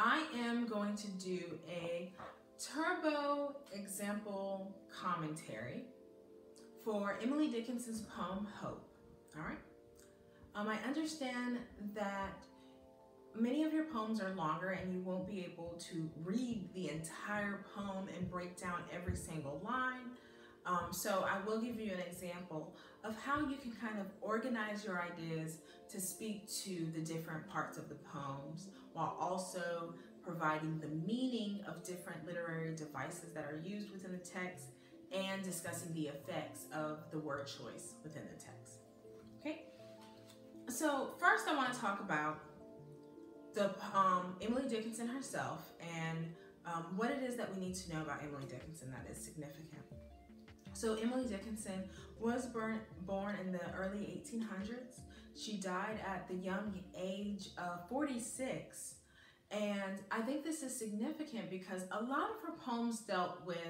I am going to do a turbo example commentary for Emily Dickinson's poem, Hope. All right. I understand that many of your poems are longer and you won't be able to read the entire poem and break down every single line. So I will give you an example of how you can kind of organize your ideas to speak to the different parts of the poems while also providing the meaning of different literary devices that are used within the text and discussing the effects of the word choice within the text. Okay, so first I want to talk about the Emily Dickinson herself and what it is that we need to know about Emily Dickinson that is significant. So Emily Dickinson was born in the early 1800s. She died at the young age of 46. And I think this is significant because a lot of her poems dealt with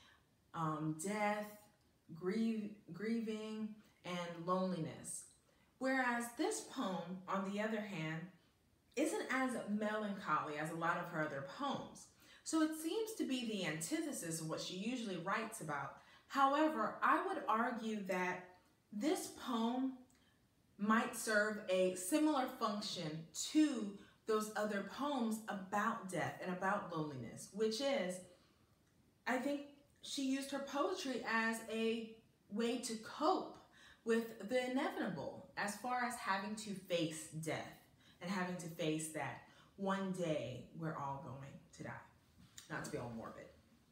death, grieving, and loneliness. Whereas this poem, on the other hand, isn't as melancholy as a lot of her other poems. So it seems to be the antithesis of what she usually writes about. However, I would argue that this poem might serve a similar function to those other poems about death and about loneliness, which is, I think she used her poetry as a way to cope with the inevitable as far as having to face death and having to face that one day we're all going to die. Not to be all morbid.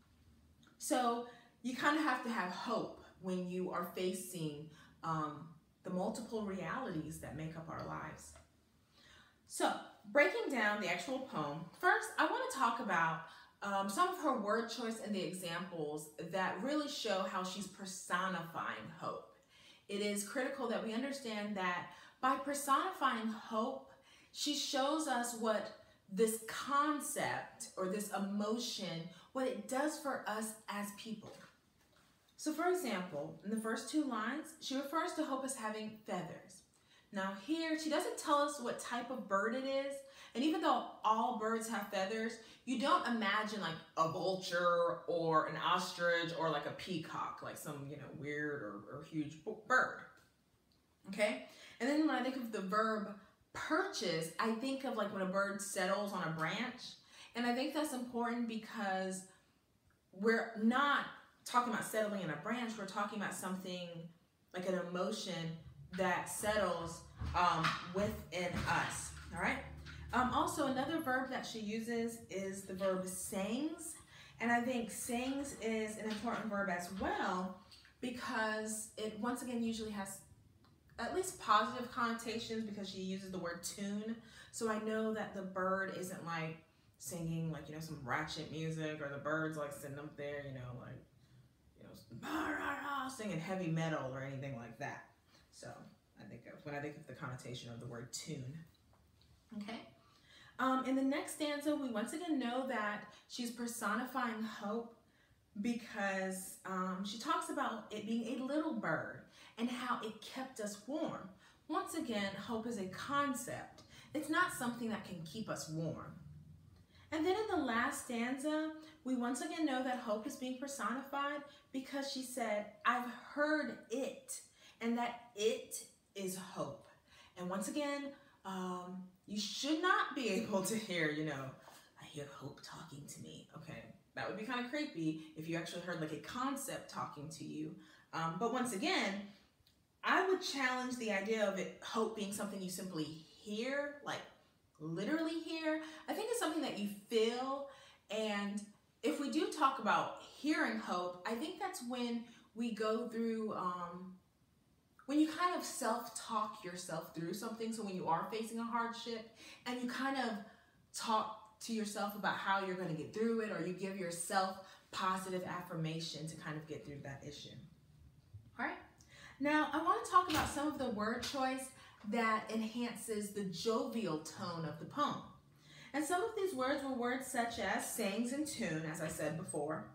So you kind of have to have hope when you are facing the multiple realities that make up our lives. So breaking down the actual poem, first I want to talk about some of her word choice and the examples that really show how she's personifying hope. It is critical that we understand that by personifying hope, she shows us what this concept or this emotion, what it does for us as people. So for example, in the first two lines, she refers to hope as having feathers. Now here, she doesn't tell us what type of bird it is. And even though all birds have feathers, you don't imagine like a vulture or an ostrich or like a peacock, like some, weird or huge bird. Okay? And then when I think of the verb perches, I think of like when a bird settles on a branch. And I think that's important because we're not talking about settling in a branch, we're talking about something like an emotion that settles within us, all right? Also, another verb that she uses is the verb sings, and I think sings is an important verb as well because it, once again, usually has at least positive connotations because she uses the word tune, so I know that the bird isn't like singing like, some ratchet music or the bird's like sitting up there, singing heavy metal or anything like that. So when I think of the connotation of the word tune. Okay. In the next stanza, we once again know that she's personifying hope because she talks about it being a little bird and how it kept us warm. Once again, hope is a concept. It's not something that can keep us warm. And then in the last stanza, we once again know that hope is being personified because she said, I've heard it, and that it is hope. And once again, you should not be able to hear, I hear hope talking to me. Okay, that would be kind of creepy if you actually heard like a concept talking to you. But once again, I would challenge the idea of hope being something you simply hear, like literally hear. I think it's something that you feel, and if we do talk about hearing hope, I think that's when we go through, when you kind of self-talk yourself through something. So when you are facing a hardship and you kind of talk to yourself about how you're going to get through it, or you give yourself positive affirmation to kind of get through that issue. All right. Now I want to talk about some of the word choice that enhances the jovial tone of the poem. And some of these words were words such as sings and tune, as I said before,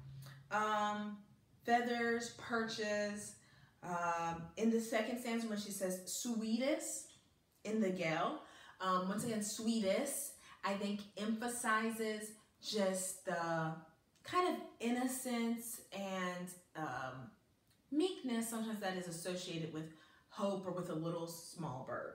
feathers, perches. In the second stanza when she says sweetest in the gale, once again, sweetest, I think emphasizes just the kind of innocence and meekness sometimes that is associated with hope or with a little small bird.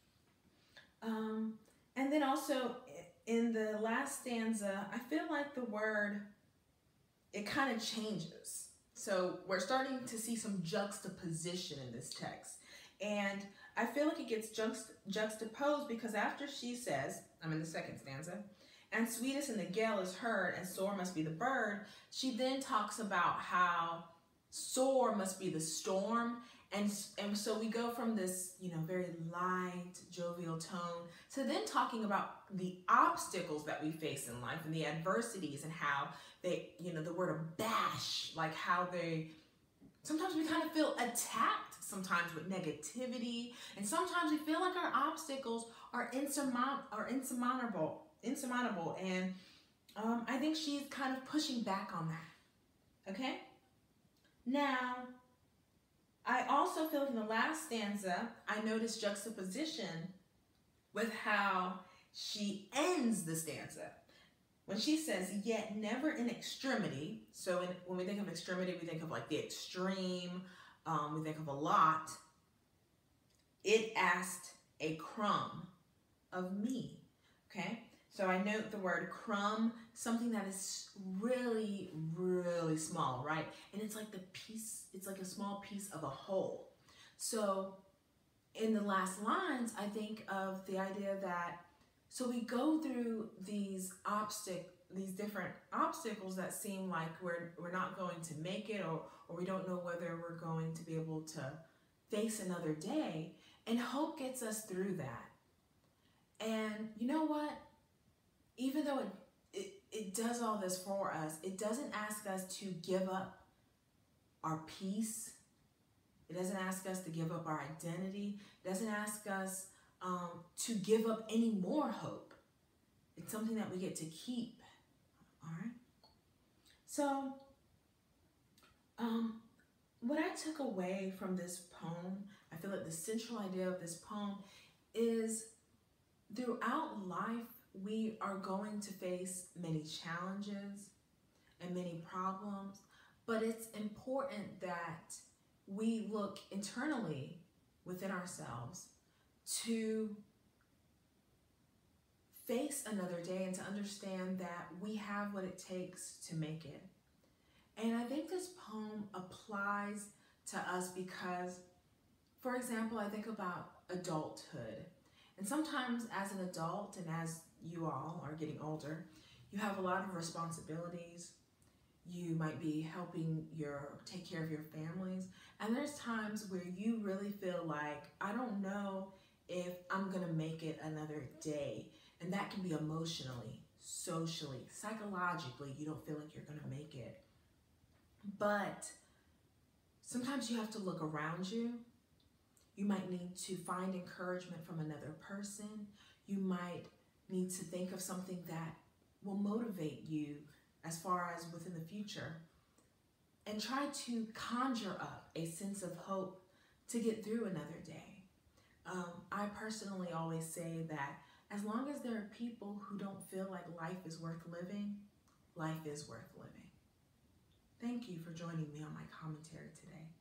And then also in the last stanza, I feel like the word, it kind of changes. So we're starting to see some juxtaposition in this text. And I feel like it gets juxtaposed because after she says, I'm in the second stanza, and sweetest in the gale is heard, and sore must be the bird, she then talks about how sore must be the storm. And so we go from this, very light, jovial tone to then talking about the obstacles that we face in life and the adversities and how they, the word abash, like how sometimes we kind of feel attacked sometimes with negativity. And sometimes we feel like our obstacles are insurmountable. And I think she's kind of pushing back on that. Okay? Now, I also feel in the last stanza, I noticed juxtaposition with how she ends the stanza. When she says, yet never in extremity, so when we think of extremity, we think of like the extreme, we think of a lot. It asked a crumb of me, okay? So I note the word crumb, something that is really, really small, right? And it's like it's like a small piece of a whole. So in the last lines, I think of the idea that, so we go through these different obstacles that seem like we're not going to make it, or we don't know whether we're going to be able to face another day. And hope gets us through that. And you know what? Even though it does all this for us, it doesn't ask us to give up our peace. It doesn't ask us to give up our identity. It doesn't ask us to give up any more hope. It's something that we get to keep. All right? So, what I took away from this poem, I feel like the central idea of this poem is throughout life, we are going to face many challenges and many problems, but it's important that we look internally within ourselves to face another day and to understand that we have what it takes to make it. And I think this poem applies to us because, for example, I think about adulthood. And sometimes as an adult and as you all are getting older, you have a lot of responsibilities. You might be helping take care of your families. And there's times where you really feel like, I don't know if I'm gonna make it another day. And that can be emotionally, socially, psychologically, you don't feel like you're gonna make it. But sometimes you have to look around you. You might need to find encouragement from another person. You might need to think of something that will motivate you as far as within the future, and try to conjure up a sense of hope to get through another day. I personally always say that as long as there are people who don't feel like life is worth living, life is worth living. Thank you for joining me on my commentary today.